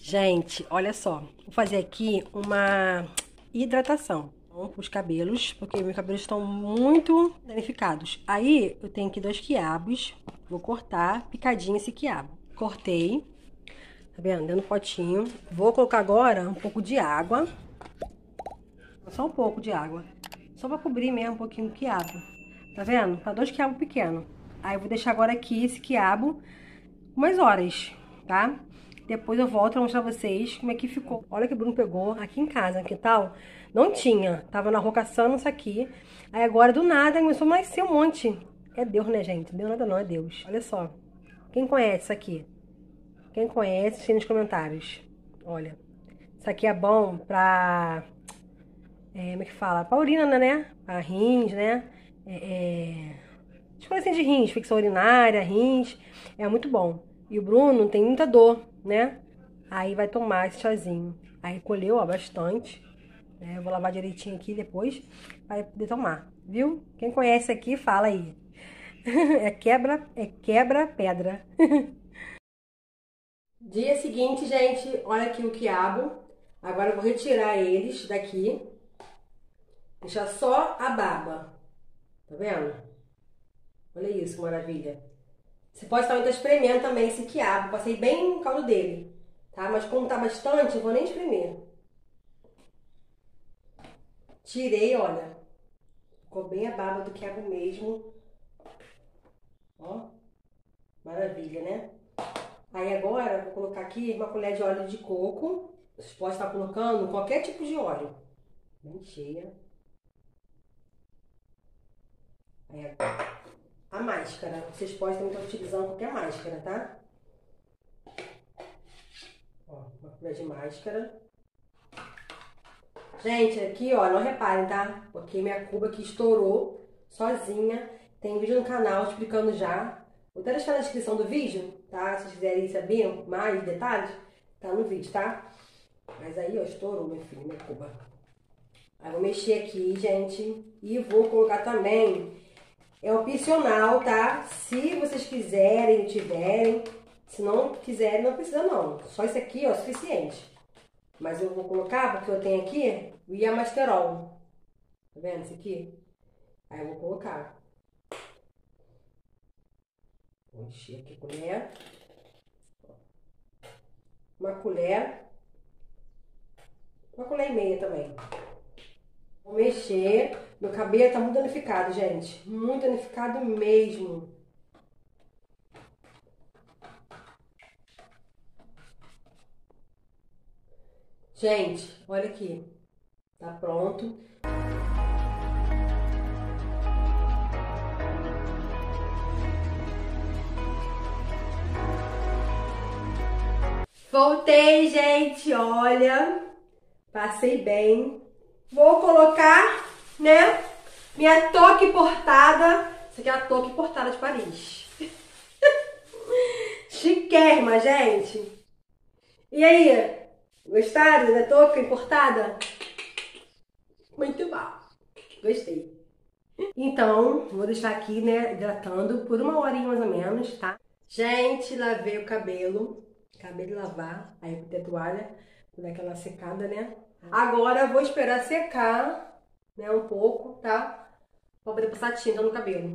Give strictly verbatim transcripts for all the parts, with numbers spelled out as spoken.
Gente, olha só. Vou fazer aqui uma hidratação para os cabelos, porque meus cabelos estão muito danificados. Aí, eu tenho aqui dois quiabos. Vou cortar picadinho esse quiabo. Cortei. Tá vendo? Dentro do potinho. Vou colocar agora um pouco de água. Só um pouco de água. Só para cobrir mesmo um pouquinho o quiabo. Tá vendo? Para dois quiabos pequenos. Aí, eu vou deixar agora aqui esse quiabo umas horas, tá? Depois eu volto pra mostrar pra vocês como é que ficou. Olha que o Bruno pegou aqui em casa, que tal? Não tinha. Tava na rua caçando isso aqui. Aí agora, do nada, começou a nascer um monte. É Deus, né, gente? Deu nada não, é Deus. Olha só. Quem conhece isso aqui? Quem conhece, deixa nos comentários. Olha. Isso aqui é bom pra... É, como é que fala? Pra urina, né? Pra rins, né? É... é... As coisas assim de rins, infecção urinária, rins. É muito bom. E o Bruno tem muita dor, né? Aí vai tomar esse chazinho. Aí colheu, ó, bastante. Né? Eu vou lavar direitinho aqui depois para poder tomar, viu? Quem conhece aqui, fala aí. É quebra, é quebra-pedra. Dia seguinte, gente, olha aqui o quiabo. Agora eu vou retirar eles daqui. Deixar só a baba. Tá vendo? Olha isso, que maravilha. Você pode estar espremendo também esse quiabo. Passei bem no caldo dele, tá? Mas como tá bastante, eu vou nem espremer. Tirei, olha. Ficou bem a baba do quiabo mesmo. Ó. Maravilha, né? Aí agora, eu vou colocar aqui uma colher de óleo de coco. Vocês podem estar colocando qualquer tipo de óleo. Bem cheia. Aí agora... A máscara. Vocês podem também estar utilizando qualquer máscara, tá? Ó, uma colher de máscara. Gente, aqui, ó, não reparem, tá? Porque minha cuba aqui estourou sozinha. Tem vídeo no canal explicando já. Vou até deixar na descrição do vídeo, tá? Se vocês quiserem saber mais detalhes, tá no vídeo, tá? Mas aí, ó, estourou, meu filho, minha cuba. Aí vou mexer aqui, gente. E vou colocar também... É opcional, tá? Se vocês quiserem, tiverem. Se não quiserem, não precisa não. Só isso aqui, ó, é suficiente. Mas eu vou colocar, porque eu tenho aqui o Iamasterol. Tá vendo isso aqui? Aí eu vou colocar. Vou encher aqui a colher. Uma colher. Uma colher e meia também. Vou mexer. Meu cabelo tá muito danificado, gente. Muito danificado mesmo. Gente, olha aqui. Tá pronto. Voltei, gente. Olha. Passei bem. Vou colocar, né, minha touca importada. Essa aqui é a touca importada de Paris. Chiquérrima, gente. E aí, gostaram da touca importada? Muito bom. Gostei. Então, vou deixar aqui, né, hidratando por uma horinha mais ou menos, tá? Gente, lavei o cabelo. Acabei de lavar. Aí, eu botei a toalha, vou dar aquela secada, né? Agora, eu vou esperar secar, né, um pouco, tá? Pra poder passar tinta no cabelo.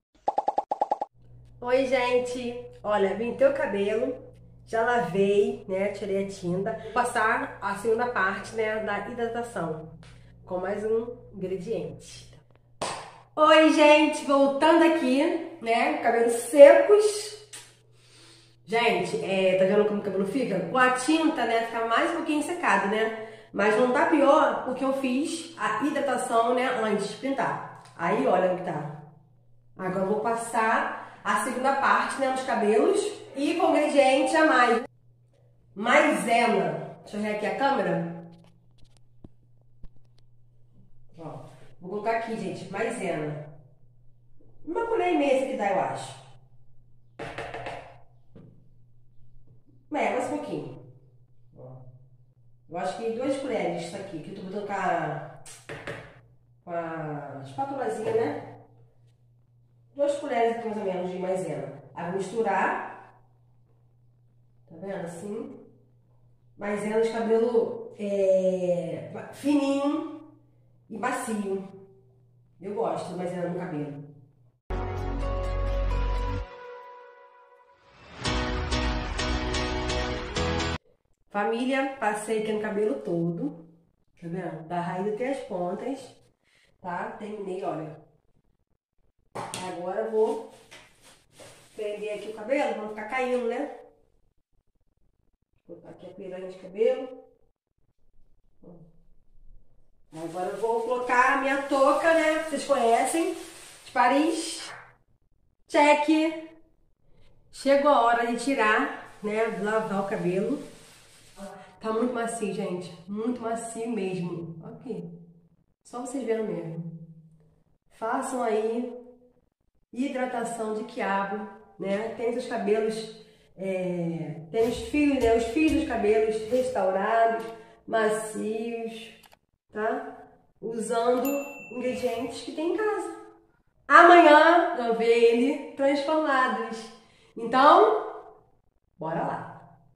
Oi, gente. Olha, pintei o cabelo. Já lavei, né? Tirei a tinta. Vou passar a segunda parte, né, da hidratação. Com mais um ingrediente. Oi, gente. Voltando aqui, né? Cabelos secos. Gente, é, tá vendo como o cabelo fica? Com a tinta, né? Fica mais um pouquinho secado, né? Mas não tá pior porque eu fiz a hidratação, né? Antes de pintar. Aí, olha o que tá. Agora eu vou passar a segunda parte, né? Nos cabelos. E com o ingrediente a mais. Maisena. Deixa eu ver aqui a câmera. Ó, vou colocar aqui, gente. Maisena. Uma colher e meia que dá, eu acho. É, mais um pouquinho. Ó. Eu acho que duas colheres isso aqui. Que eu tô botando com a, com a espátulazinha, né? Duas colheres aqui mais ou menos de maisena. Aí vou misturar. Tá vendo? Assim. mas é um cabelo é, fininho e macio. Eu gosto, mas é no cabelo. Família, passei aqui no cabelo todo, tá vendo? Da raiz até as pontas, tá? Terminei, olha. Agora eu vou prender aqui o cabelo, pra não ficar caindo, né? Vou botar aqui a piranha de cabelo. Agora eu vou colocar a minha touca, né? Vocês conhecem, de Paris. Check! Chegou a hora de tirar, né? De lavar o cabelo. Tá muito macio, gente. Muito macio mesmo. Aqui. Só vocês vendo mesmo. Façam aí hidratação de quiabo, né? Tem os cabelos, é, tem os fios, né? Os fios dos cabelos restaurados, macios, tá? Usando ingredientes que tem em casa. Amanhã eu ver ele transformados. Então, bora lá.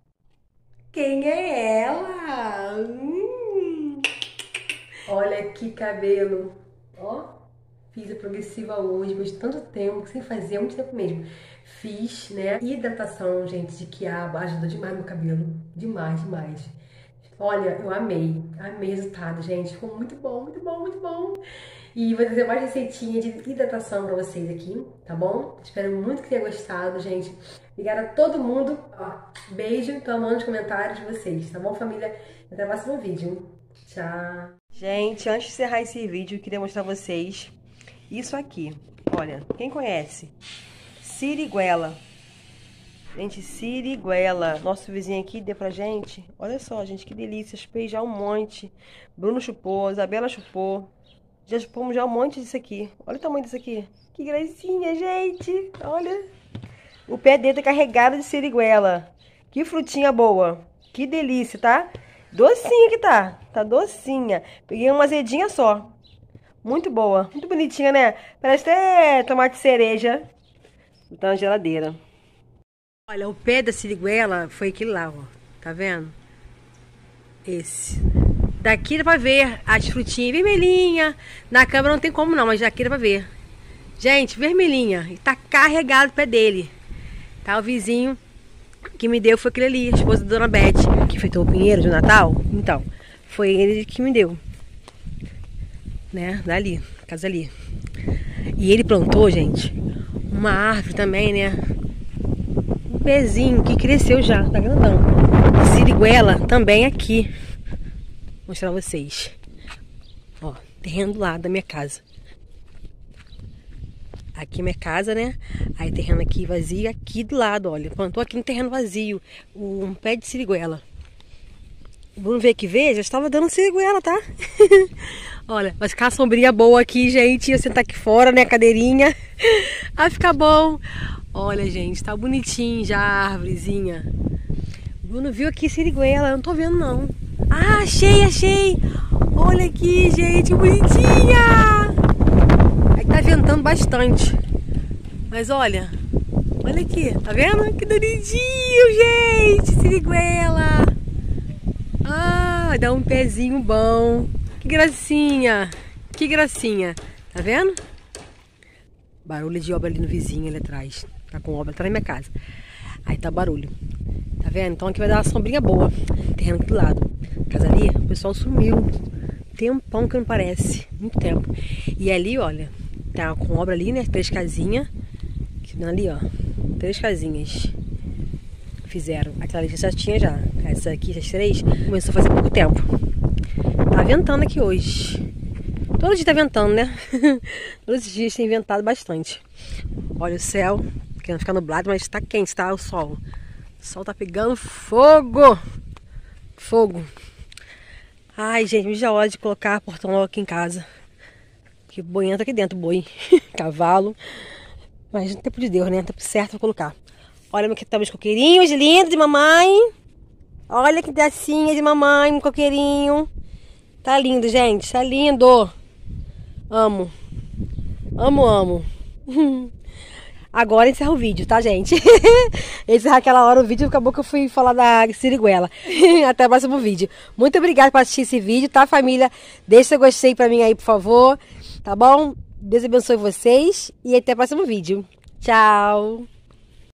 Quem é ela? Hum. Olha que cabelo. Ó, fiz a progressiva hoje, depois de tanto tempo, sem fazer, há muito tempo mesmo. Fiz, né, hidratação, gente, de quiabo, ajuda demais no cabelo. Demais, demais. Olha, eu amei. Amei o resultado, gente. Ficou muito bom, muito bom, muito bom. E vou trazer mais receitinha de hidratação pra vocês aqui, tá bom? Espero muito que tenha gostado, gente. Obrigada a todo mundo. Ó, beijo, tô amando os comentários de vocês, tá bom, família? Até o próximo vídeo. Tchau. Gente, antes de encerrar esse vídeo, eu queria mostrar a vocês isso aqui. Olha, quem conhece? Siriguela. Gente, siriguela. Nosso vizinho aqui deu pra gente. Olha só, gente, que delícia. Chupei já um monte. Bruno chupou, Isabela chupou. Já chupamos já um monte disso aqui. Olha o tamanho disso aqui. Que gracinha, gente. Olha. O pé dele tá carregado de siriguela. Que frutinha boa. Que delícia, tá? Docinha que tá. Tá docinha. Peguei uma azedinha só. Muito boa. Muito bonitinha, né? Parece até tomate cereja. Tá na geladeira. Olha, o pé da siriguela foi aquele lá, ó. Tá vendo? Esse. Daqui dá pra ver as frutinhas vermelhinhas. Na câmera não tem como não, mas daqui dá pra ver. Gente, vermelhinha. E tá carregado o pé dele. Tá, o vizinho que me deu foi aquele ali, a esposa da Dona Beth, que feitou o pinheiro de Natal. Então, foi ele que me deu. Né, dali, casa ali. E ele plantou, gente, uma árvore também, né? Um pezinho que cresceu já, tá grandão. Siriguela também aqui. Vou mostrar pra vocês. Ó, terreno do lado da minha casa. Aqui é minha casa, né? Aí terreno aqui vazio, aqui do lado, olha. Plantou aqui no terreno vazio um pé de siriguela. O Bruno veio aqui ver, já estava dando siriguela, tá? Olha, vai ficar uma sombrinha boa aqui, gente. Eu sentar aqui fora, né? Cadeirinha. Vai ficar bom. Olha, gente, tá bonitinho já a árvorezinha. O Bruno viu aqui siriguela, eu não tô vendo, não. Ah, achei, achei. Olha aqui, gente, bonitinha. Aí tá ventando bastante. Mas olha, olha aqui, tá vendo? Que bonitinho, gente, siriguela. Ah, dá um pezinho bom. Que gracinha, que gracinha. Tá vendo? Barulho de obra ali no vizinho, ali atrás. Tá com obra atrás da minha casa. Aí tá barulho. Tá vendo? Então aqui vai dar uma sombrinha boa. Terreno aqui do lado. Casa ali, o pessoal sumiu. Tempão que não parece. Muito tempo. E ali, olha, tá com obra ali, né? Três casinhas. Ali, ó. Três casinhas. Fizeram. Aquela ali já tinha já. Essa aqui, essas três, começou a fazer pouco tempo. Tá ventando aqui hoje. Todo dia tá ventando, né? Todos os dias tem ventado bastante. Olha o céu. Querendo ficar nublado, mas tá quente, tá? O sol. O sol tá pegando fogo. Fogo. Ai, gente, já é hora de colocar portão logo aqui em casa. Que boi entra aqui dentro, boi. Cavalo. Mas no tempo de Deus, né? Tempo certo pra colocar. Olha que tá meus coqueirinhos lindos de mamãe. Olha que gracinha de mamãe, um coqueirinho. Tá lindo, gente. Tá lindo. Amo. Amo, amo. Agora encerra o vídeo, tá, gente? Encerrar aquela hora o vídeo, acabou que eu fui falar da siriguela. Até o próximo vídeo. Muito obrigada por assistir esse vídeo, tá, família? Deixa seu gostei pra mim aí, por favor. Tá bom? Deus abençoe vocês e até o próximo vídeo. Tchau!